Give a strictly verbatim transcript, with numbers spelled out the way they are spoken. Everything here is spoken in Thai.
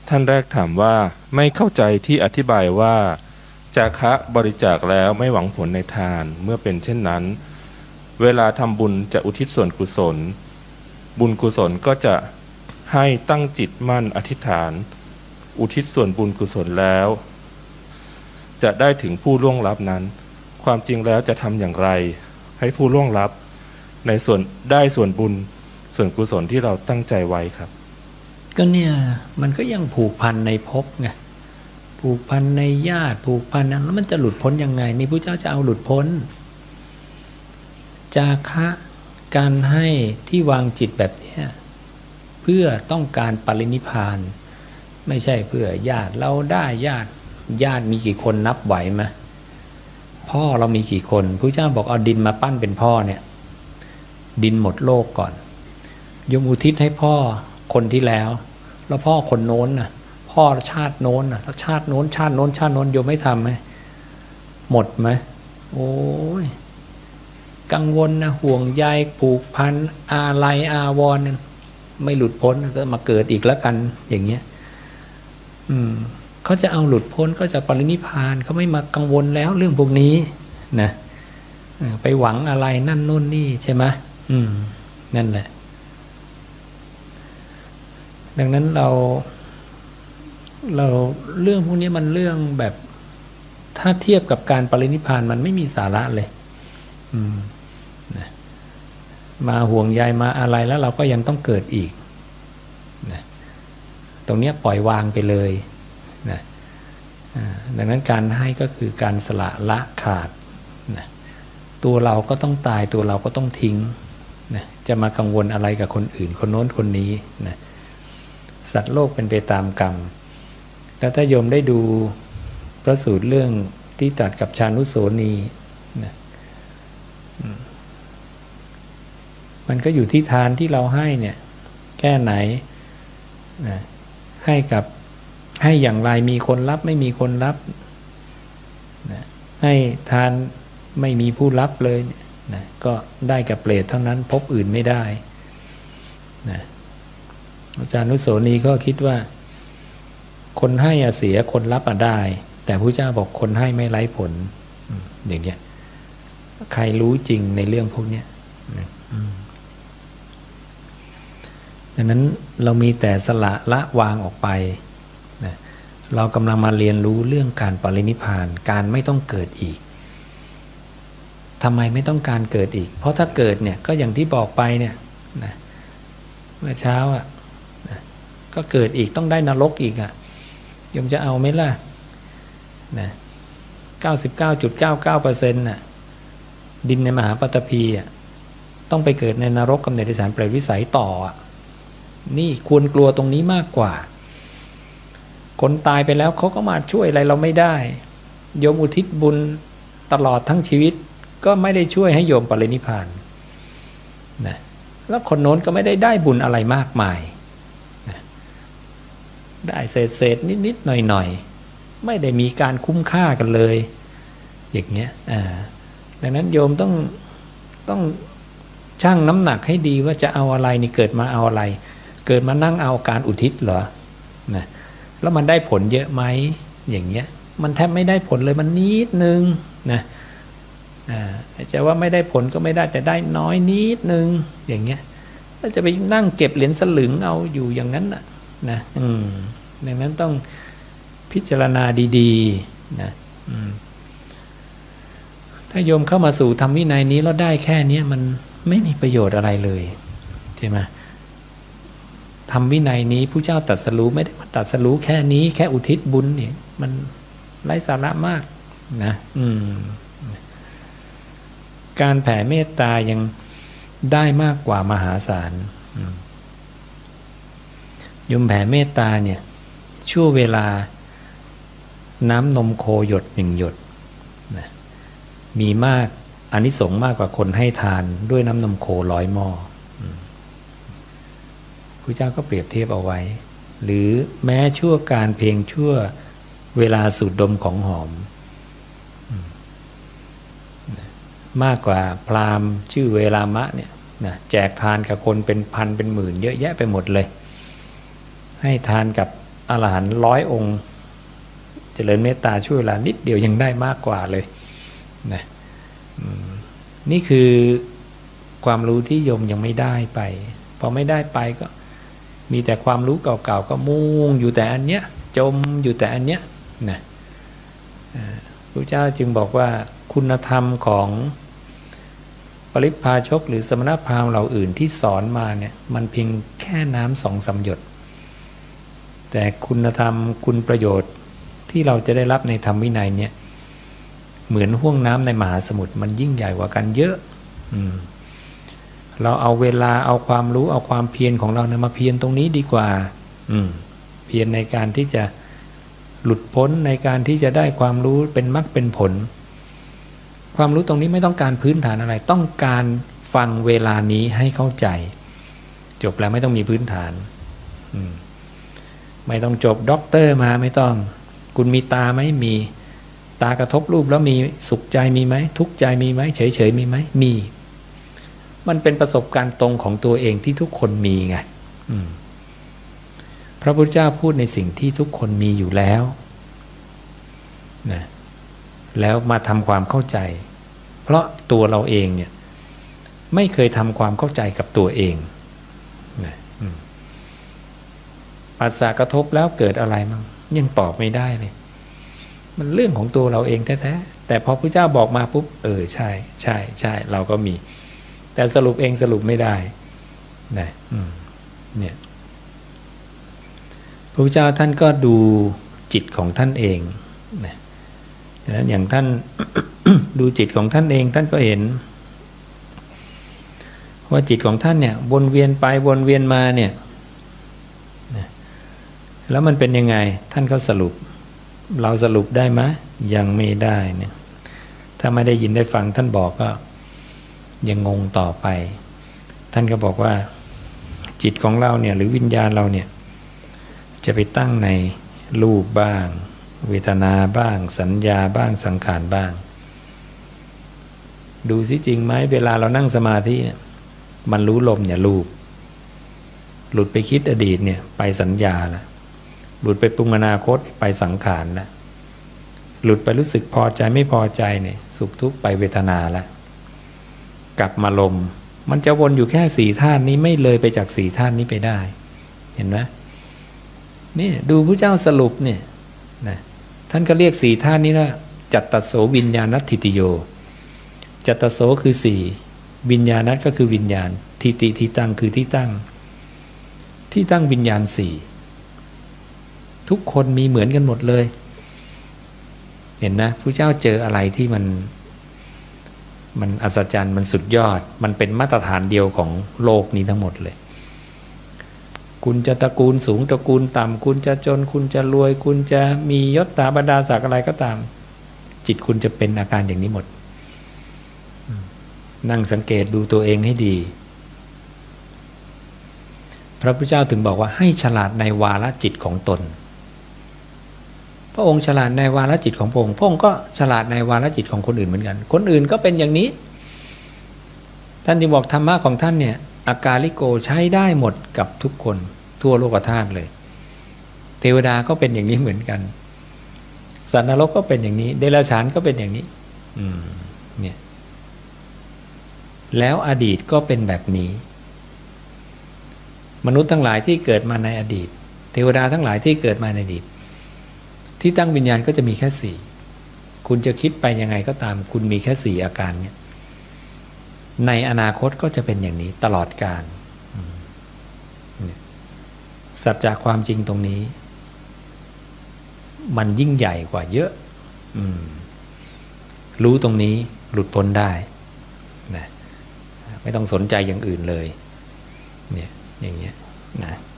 ท่านแรกถามว่าไม่เข้าใจที่อธิบายว่าจาคะบริจาคแล้วไม่หวังผลในทานเมื่อเป็นเช่นนั้นเวลาทำบุญจะอุทิศส่วนกุศลบุญกุศลก็จะให้ตั้งจิตมั่นอธิษฐานอุทิศส่วนบุญกุศลแล้วจะได้ถึงผู้ล่วงลับนั้นความจริงแล้วจะทำอย่างไรให้ผู้ล่วงลับในส่วนได้ส่วนบุญส่วนกุศลที่เราตั้งใจไว้ครับก็เนี่ยมันก็ยังผูกพันในภพไงผูกพันในญาติผูกพันนั้นแล้วมันจะหลุดพ้นยังไงนี่พระเจ้าจะเอาหลุดพ้นจาคะการให้ที่วางจิตแบบนี้เพื่อต้องการปรินิพพานไม่ใช่เพื่อญาติเราได้ญาติญาติมีกี่คนนับไหวไหมพ่อเรามีกี่คนพระเจ้าบอกเอาดินมาปั้นเป็นพ่อเนี่ยดินหมดโลกก่อนยมอุทิศให้พ่อคนที่แล้วแล้วพ่อคนโน้นน่ะพ่อชาติโน้นน่ะแล้วชาติโน้นชาติโน้นชาติโน้นโยมไม่ทำไหมหมดไหมโอ้ยกังวลนะห่วงใยผูกพันอาลัยอาวรณ์ไม่หลุดพ้นก็มาเกิดอีกแล้วกันอย่างเงี้ยอืมเขาจะเอาหลุดพ้นก็จะปรินิพพานเขาไม่มากังวลแล้วเรื่องพวกนี้นะไปหวังอะไรนั่นนู่นนี่ใช่ไหมอืมนั่นแหละดังนั้นเราเราเรื่องพวกนี้มันเรื่องแบบถ้าเทียบกับการปรินิพพานมันไม่มีสาระเลยอืมนะมาห่วงใยมาอะไรแล้วเราก็ยังต้องเกิดอีกนะตรงนี้ปล่อยวางไปเลยนะดังนั้นการให้ก็คือการสละละขาดนะตัวเราก็ต้องตายตัวเราก็ต้องทิ้งนะจะมากังวลอะไรกับคนอื่นคนโน้นคนนี้นะสัตว์โลกเป็นไปตามกรรมแล้วถ้าโยมได้ดูพระสูตรเรื่องที่ตรัสกับชานุโสนีนะมันก็อยู่ที่ทานที่เราให้เนี่ยแค่ไหนนะให้กับให้อย่างไรมีคนรับไม่มีคนรับนะให้ทานไม่มีผู้รับเลยนะก็ได้กับเปรตเท่านั้นพบอื่นไม่ได้นะอาจารย์นุโสนีก็คิดว่าคนให้อะเสียคนรับอะได้แต่พระเจ้าบอกคนให้ไม่ไร้ผลอย่างเนี้ยใครรู้จริงในเรื่องพวกนี้ดังนั้นเรามีแต่สละละวางออกไปนะเรากำลังมาเรียนรู้เรื่องการปรินิพพานการไม่ต้องเกิดอีกทำไมไม่ต้องการเกิดอีกเพราะถ้าเกิดเนี่ยก็อย่างที่บอกไปเนี่ยนะเมื่อเช้าอ่ะนะก็เกิดอีกต้องได้นรกอีกอ่ะโยมจะเอาไหมล่ะนะเก้าสิบเก้าจุดเก้าเก้าเปอร์เซ็นต์น่ะดินในมหาปฐพีอ่ะต้องไปเกิดในนรกกำเนิดที่สารเปรตวิสัยต่ออ่ะนี่ควรกลัวตรงนี้มากกว่าคนตายไปแล้วเขาก็มาช่วยอะไรเราไม่ได้โยมอุทิศบุญตลอดทั้งชีวิตก็ไม่ได้ช่วยให้โยมปรินิพพานนะแล้วคนโน้นก็ไม่ได้ได้บุญอะไรมากมายนะได้เศษเศษนิดนิดหน่อยหน่อยไม่ได้มีการคุ้มค่ากันเลยอย่างเงี้ยอ่าดังนั้นโยมต้องต้องชั่งน้ำหนักให้ดีว่าจะเอาอะไรนี่เกิดมาเอาอะไรเกิดมานั่งเอาการอุทิศเหรอนะแล้วมันได้ผลเยอะไหมอย่างเงี้ยมันแทบไม่ได้ผลเลยมันนิดนึงนะจะว่าไม่ได้ผลก็ไม่ได้แต่ได้น้อยนิดนึงอย่างเงี้ยแล้วจะไปนั่งเก็บเหรียญสลึงเอาอยู่อย่างนั้นนะนะอืมดังนั้นต้องพิจารณาดีๆนะอืมถ้าโยมเข้ามาสู่ธรรมวินัยนี้แล้วได้แค่นี้มันไม่มีประโยชน์อะไรเลยใช่ไหมธรรมวินัยนี้ผู้เจ้าตรัสรู้ไม่ได้มาตรัสรู้แค่นี้แค่อุทิศบุญเนี่ยมันไร้สาระมากนะอืมการแผ่เมตตายังได้มากกว่ามหาศาลโยมแผ่เมตตาเนี่ยชั่วเวลาน้ำนมโคหยดหนึ่งหยดนะมีมากอานิสงส์มากกว่าคนให้ทานด้วยน้ำนมโคร้อยหม้อพระเจ้าก็เปรียบเทียบเอาไว้หรือแม้ชั่วการเพียงชั่วเวลาสูดดมของหอมมากกว่าพราหมณ์ชื่อเวลามะเนี่ยนะแจกทานกับคนเป็นพันเป็นหมื่นเยอะแยะไปหมดเลยให้ทานกับอรหันต์ร้อยองค์เจริญเมตตาช่วยเวลานิดเดียวยังได้มากกว่าเลยนะนี่คือความรู้ที่โยมยังไม่ได้ไปพอไม่ได้ไปก็มีแต่ความรู้เก่าๆก็มุ่งอยู่แต่อันเนี้ยจมอยู่แต่อันเนี้ยนะพระเจ้าจึงบอกว่าคุณธรรมของปริพพาชกหรือสมณพราหมณ์เหล่าอื่นที่สอนมาเนี่ยมันเพียงแค่น้ำสองสามหยดแต่คุณธรรมคุณประโยชน์ที่เราจะได้รับในธรรมวินัยเนี่ยเหมือนห้วงน้ำในมหาสมุทรมันยิ่งใหญ่กว่ากันเยอะอืมเราเอาเวลาเอาความรู้เอาความเพียรของเรานะมาเพียรตรงนี้ดีกว่าอืมเพียรในการที่จะหลุดพ้นในการที่จะได้ความรู้เป็นมรรคเป็นผลความรู้ตรงนี้ไม่ต้องการพื้นฐานอะไรต้องการฟังเวลานี้ให้เข้าใจจบแล้วไม่ต้องมีพื้นฐานอืมไม่ต้องจบด็อกเตอร์มาไม่ต้องคุณมีตาไหมมีตากระทบรูปแล้วมีสุขใจมีไหมทุกข์ใจมีไหมเฉยๆมีไหมมีมันเป็นประสบการณ์ตรงของตัวเองที่ทุกคนมีไงพระพุทธเจ้าพูดในสิ่งที่ทุกคนมีอยู่แล้วนะแล้วมาทำความเข้าใจเพราะตัวเราเองเนี่ยไม่เคยทำความเข้าใจกับตัวเองนะปัสสาวะกระทบแล้วเกิดอะไรมั่งยังตอบไม่ได้เลยมันเรื่องของตัวเราเองแท้ๆแต่พอพระเจ้าบอกมาปุ๊บเออใช่ใช่ใช่เราก็มีแต่สรุปเองสรุปไม่ได้นะเนี่ยพระพุทธเจ้าท่านก็ดูจิตของท่านเองนะดังนั้นอย่างท่าน ดูจิตของท่านเองท่านก็เห็นว่าจิตของท่านเนี่ยวนเวียนไปวนเวียนมาเนี่ยนะแล้วมันเป็นยังไงท่านก็สรุปเราสรุปได้ไหมยังไม่ได้เนี่ยถ้าไม่ได้ยินได้ฟังท่านบอกก็ยังงงต่อไปท่านก็บอกว่าจิตของเราเนี่ยหรือวิญญาณเราเนี่ยจะไปตั้งในรูปบ้างเวทนาบ้างสัญญาบ้างสังขารบ้างดูสิจริงไหมเวลาเรานั่งสมาธิเนี่ยมันรู้ลมเนี่ยรูปหลุดไปคิดอดีตเนี่ยไปสัญญาละหลุดไปปรุงอนาคตไปสังขารละหลุดไปรู้สึกพอใจไม่พอใจเนี่ยสุขทุกข์ไปเวทนาละกลับมาลมมันจะวนอยู่แค่สี่ธาตุนี้ไม่เลยไปจากสี่ธาตุนี้ไปได้เห็นไหมนี่ดูพระเจ้าสรุปเนี่ยนะท่านก็เรียกสี่ธาตุนี้ว่าจัตตโสวิญญาณัตถิติโยจัตตโสคือสี่วิญญาณัตก็คือวิญญาณทิติที่ตั้งคือที่ตั้งที่ตั้งวิญญาณสี่ทุกคนมีเหมือนกันหมดเลยเห็นนะพระเจ้าเจออะไรที่มันมันอัศจรรย์มันสุดยอดมันเป็นมาตรฐานเดียวของโลกนี้ทั้งหมดเลยคุณจะตระกูลสูงตระกูลต่ำคุณจะจนคุณจะรวยคุณจะมียศถาบรรดาศักดิ์อะไรก็ตามจิตคุณจะเป็นอาการอย่างนี้หมดนั่งสังเกตดูตัวเองให้ดีพระพุทธเจ้าถึงบอกว่าให้ฉลาดในวาระจิตของตนพระองค์ฉลาดในวาระจิตของพระองค์พระองค์ก็ฉลาดในวาระจิตของคนอื่นเหมือนกันคนอื่นก็เป็นอย่างนี้ท่านที่บอกธรรมะของท่านเนี่ยอากาลิโกใช้ได้หมดกับทุกคนทั่วโลกธาตุเลยเทวดาก็เป็นอย่างนี้เหมือนกันสัตว์นรกก็เป็นอย่างนี้เดรัจฉานก็เป็นอย่างนี้อืมเนี่ยแล้วอดีตก็เป็นแบบนี้มนุษย์ทั้งหลายที่เกิดมาในอดีตเทวดาทั้งหลายที่เกิดมาในอดีตที่ตั้งวิญญาณก็จะมีแค่สี่คุณจะคิดไปยังไงก็ตามคุณมีแค่สี่อาการเนี่ยในอนาคตก็จะเป็นอย่างนี้ตลอดกาลสัจจะความจริงตรงนี้มันยิ่งใหญ่กว่าเยอะรู้ตรงนี้หลุดพ้นได้นะไม่ต้องสนใจอย่างอื่นเลยเนี่ยอย่างเงี้ยนะ